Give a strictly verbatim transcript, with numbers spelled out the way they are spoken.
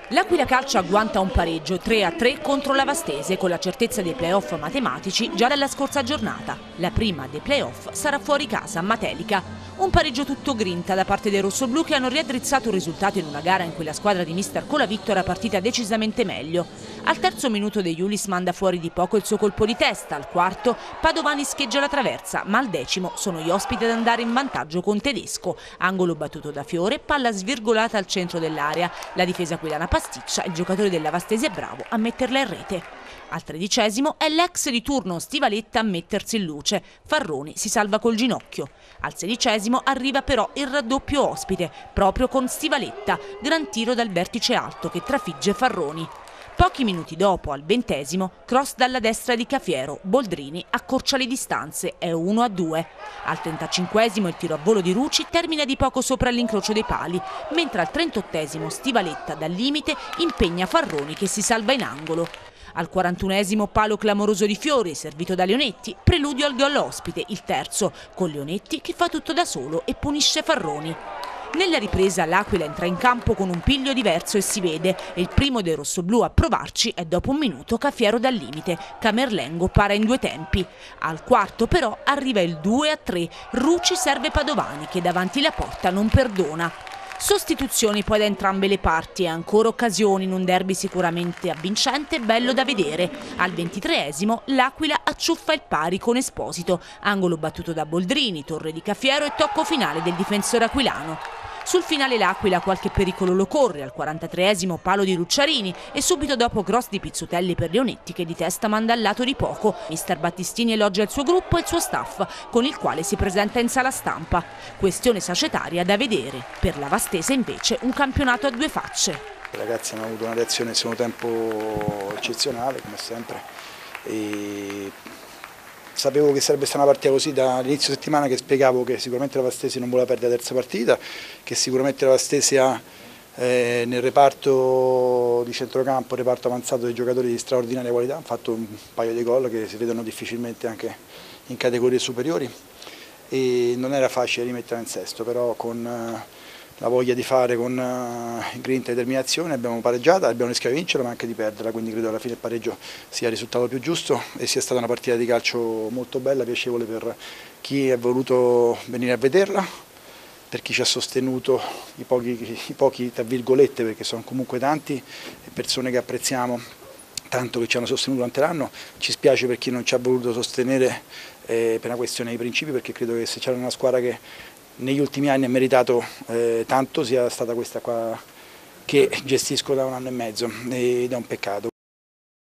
L'Aquila Calcio agguanta un pareggio tre a tre contro la Vastese con la certezza dei play-off matematici già dalla scorsa giornata. La prima dei play-off sarà fuori casa a Matelica. Un pareggio tutto grinta da parte dei rossoblù che hanno riaddrizzato un risultato in una gara in cui la squadra di mister Colavitto era partita decisamente meglio. Al terzo minuto De Iulis manda fuori di poco il suo colpo di testa, al quarto Padovani scheggia la traversa, ma al decimo sono gli ospiti ad andare in vantaggio con Tedesco. Angolo battuto da Fiore, palla svirgolata al centro dell'area. La difesa aquilana pasticcia, il giocatore della Vastese è bravo a metterla in rete. Al tredicesimo è l'ex di turno Stivaletta a mettersi in luce. Farroni si salva col ginocchio. Al sedicesimo arriva però il raddoppio ospite, proprio con Stivaletta, gran tiro dal vertice alto che trafigge Farroni. Pochi minuti dopo, al ventesimo, cross dalla destra di Cafiero, Boldrini accorcia le distanze, è uno a due. Al trentacinquesimo il tiro a volo di Rucci termina di poco sopra l'incrocio dei pali, mentre al trentottesimo Stivaletta dal limite impegna Farroni che si salva in angolo. Al quarantunesimo palo clamoroso di Fiori, servito da Leonetti, preludio al gol ospite, il terzo, con Leonetti che fa tutto da solo e punisce Farroni. Nella ripresa l'Aquila entra in campo con un piglio diverso e si vede, e il primo dei rossoblù a provarci è dopo un minuto Cafiero dal limite. Camerlengo para in due tempi. Al quarto però arriva il due a tre, Rucci serve Padovani che davanti la porta non perdona. Sostituzioni poi da entrambe le parti e ancora occasioni in un derby sicuramente avvincente e bello da vedere. Al ventitreesimo l'Aquila acciuffa il pari con Esposito, angolo battuto da Boldrini, torre di Cafiero e tocco finale del difensore aquilano. Sul finale l'Aquila qualche pericolo lo corre, al quarantatreesimo palo di Lucciarini e subito dopo cross di Pizzutelli per Leonetti che di testa manda al lato di poco. Mister Battistini elogia il suo gruppo e il suo staff, con il quale si presenta in sala stampa. Questione societaria da vedere. Per la Vastese invece un campionato a due facce. I ragazzi hanno avuto una reazione nel secondo tempo eccezionale, come sempre. E sapevo che sarebbe stata una partita così dall'inizio settimana, che spiegavo che sicuramente la Vastese non voleva perdere la terza partita, che sicuramente la Vastese ha eh, nel reparto di centrocampo, reparto avanzato dei giocatori di straordinaria qualità, hanno fatto un paio di gol che si vedono difficilmente anche in categorie superiori e non era facile rimetterla in sesto, però con eh, la voglia di fare, con uh, grinta e determinazione abbiamo pareggiata, abbiamo rischiato di vincerla ma anche di perderla, quindi credo alla fine il pareggio sia il risultato più giusto e sia stata una partita di calcio molto bella, piacevole per chi è voluto venire a vederla, per chi ci ha sostenuto, i pochi, i pochi tra virgolette, perché sono comunque tanti, persone che apprezziamo tanto, che ci hanno sostenuto durante l'anno. Ci spiace per chi non ci ha voluto sostenere eh, per una questione di principi, perché credo che se c'era una squadra che negli ultimi anni ha meritato eh, tanto sia stata questa qua che gestisco da un anno e mezzo ed è un peccato.